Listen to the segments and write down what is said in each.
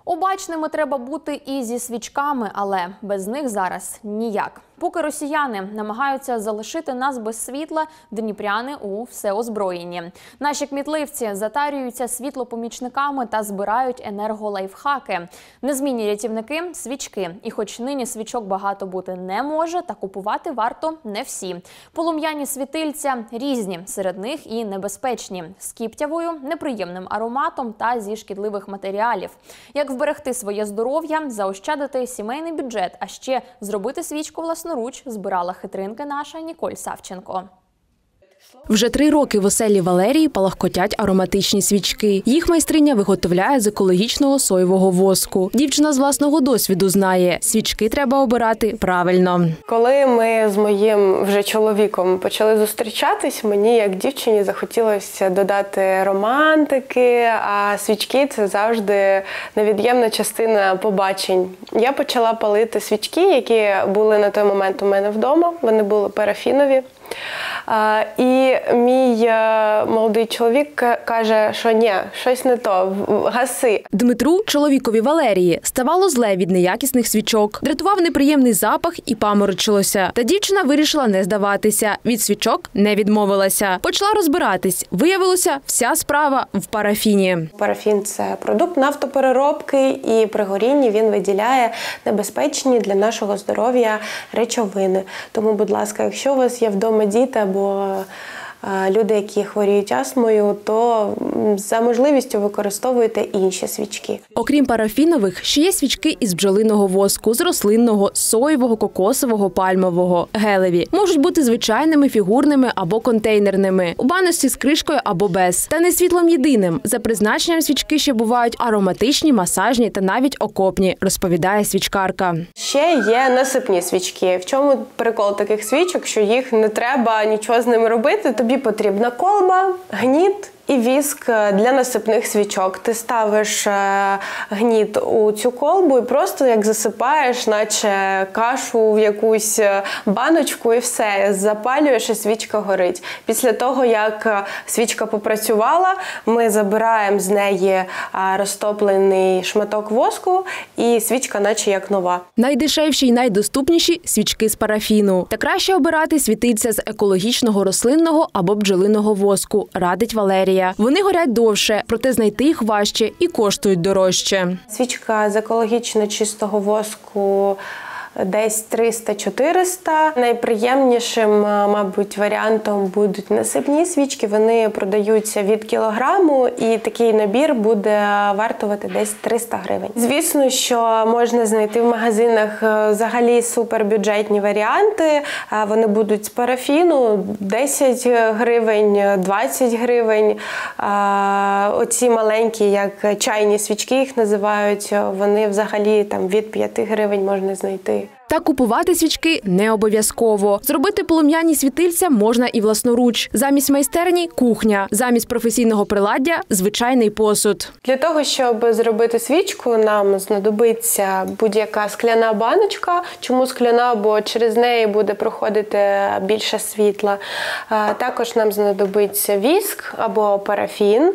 Обачними треба бути і зі свічками, але без них зараз ніяк. Поки росіяни намагаються залишити нас без світла, дніпряни у всеозброєнні. Наші кмітливці затарюються світлопомічниками та збирають енерголайфхаки. Незмінні рятівники – свічки. І хоч нині свічок багато бути не може, та купувати варто не всі. Полум'яні світильця різні, серед них і небезпечні. З кіптявою, неприємним ароматом та зі шкідливих матеріалів. Як вберегти своє здоров'я, заощадити сімейний бюджет, а ще зробити свічку власноруч, збирала хитринки наша Ніколь Савченко. Вже 3 роки в оселі Валерії палахкотять ароматичні свічки. Їх майстриня виготовляє з екологічного соєвого воску. Дівчина з власного досвіду знає, свічки треба обирати правильно. Коли ми з моїм вже чоловіком почали зустрічатись, мені як дівчині захотілося додати романтики, а свічки – це завжди невід'ємна частина побачень. Я почала палити свічки, які були на той момент у мене вдома, вони були парафінові. І мій молодий чоловік каже, що ні, щось не то, гаси. Дмитру, чоловікові Валерії, ставало зле від неякісних свічок. Дратував неприємний запах і паморочилося. Та дівчина вирішила не здаватися. Від свічок не відмовилася. Почала розбиратись. Виявилося, вся справа в парафіні. Парафін – це продукт нафтопереробки, і при горінні він виділяє небезпечні для нашого здоров'я речовини. Тому, будь ласка, якщо у вас є вдома діти або люди, які хворіють астмою, то за можливістю використовуйте інші свічки. Окрім парафінових, ще є свічки із бджолиного воску, з рослинного, соєвого, кокосового, пальмового, гелеві. Можуть бути звичайними, фігурними або контейнерними, у баночці з кришкою або без. Та не світлом єдиним. За призначенням свічки ще бувають ароматичні, масажні та навіть окопні, розповідає свічкарка. Ще є насипні свічки. В чому прикол таких свічок, що їх не треба нічого з ними робити? Тобі потрібна колба, гніт і віск для насипних свічок. Ти ставиш гніт у цю колбу і просто як засипаєш, наче кашу в якусь баночку і все. Запалюєш і свічка горить. Після того, як свічка попрацювала, ми забираємо з неї розтоплений шматок воску і свічка наче як нова. Найдешевші й найдоступніші – свічки з парафіну. Та краще обирати світильця з екологічного рослинного або бджолиного воску, радить Валерія. Вони горять довше, проте знайти їх важче і коштують дорожче. Свічка з екологічно чистого воску десь 300-400. Найприємнішим, мабуть, варіантом будуть насипні свічки. Вони продаються від кілограму, і такий набір буде вартувати десь 300 гривень. Звісно, що можна знайти в магазинах взагалі супербюджетні варіанти. Вони будуть з парафіну, 10 гривень, 20 гривень. Оці маленькі, як чайні свічки їх називають, вони взагалі там від 5 гривень можна знайти. Та купувати свічки не обов'язково. Зробити полум'яні світильця можна і власноруч. Замість майстерні – кухня. Замість професійного приладдя – звичайний посуд. Для того, щоб зробити свічку, нам знадобиться будь-яка скляна баночка. Чому скляна? Бо через неї буде проходити більше світла. Також нам знадобиться віск або парафін.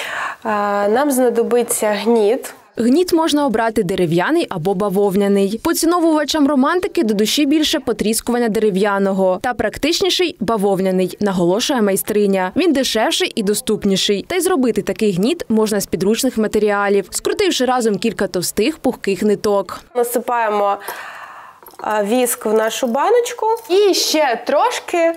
Нам знадобиться гніт. Гніт можна обрати дерев'яний або бавовняний. Поціновувачам романтики до душі більше потріскування дерев'яного. Та практичніший – бавовняний, наголошує майстриня. Він дешевший і доступніший. Та й зробити такий гніт можна з підручних матеріалів, скрутивши разом кілька товстих пухких ниток. Насипаємо віск в нашу баночку і ще трошки,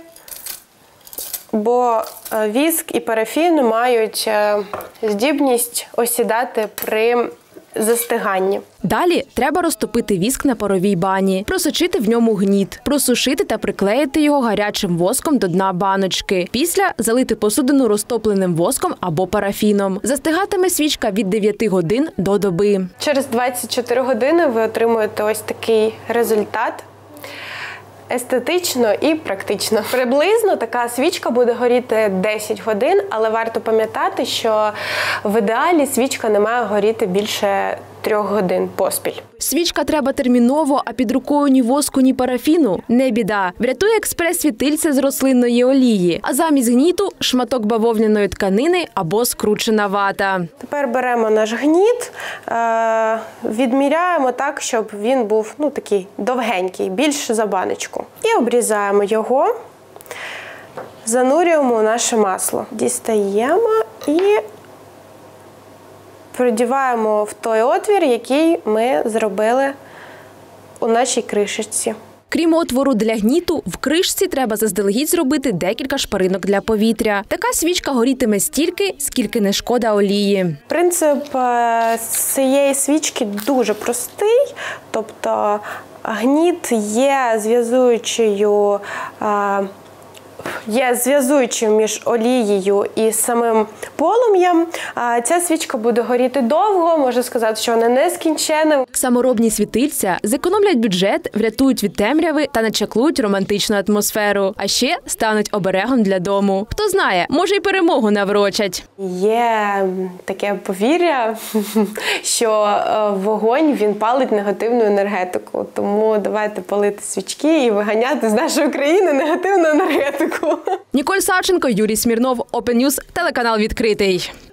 бо віск і парафін мають здібність осідати при застиганні. Далі треба розтопити віск на паровій бані, просочити в ньому гніт, просушити та приклеїти його гарячим воском до дна баночки. Після залити посудину розтопленим воском або парафіном. Застигатиме свічка від 9 годин до доби. Через 24 години ви отримуєте ось такий результат. Естетично і практично. Приблизно така свічка буде горіти 10 годин, але варто пам'ятати, що в ідеалі свічка не має горіти більше 3 годин поспіль. Свічка треба терміново, а під рукою ні воску, ні парафіну – не біда. Врятує експрес-світильце з рослинної олії, а замість гніту – шматок бавовняної тканини або скручена вата. Тепер беремо наш гніт, відміряємо так, щоб він був такий довгенький, більше за баночку. І обрізаємо його, занурюємо у наше масло. Дістаємо і продіваємо в той отвір, який ми зробили у нашій кришечці. Крім отвору для гніту, в кришці треба заздалегідь зробити декілька шпаринок для повітря. Така свічка горітиме стільки, скільки не шкода олії. Принцип цієї свічки дуже простий, тобто гніт є зв'язуючим між олією і самим полум'ям. Ця свічка буде горіти довго, можна сказати, що вона нескінченна. Саморобні світильця зекономлять бюджет, врятують від темряви та начаклують романтичну атмосферу. А ще стануть оберегом для дому. Хто знає, може й перемогу наврочать. Є таке повір'я, що вогонь, він палить негативну енергетику. Тому давайте палити свічки і виганяти з нашої країни негативну енергетику. Ніколь Савченко, Юрій Смірнов, Open News, телеканал «Відкритий».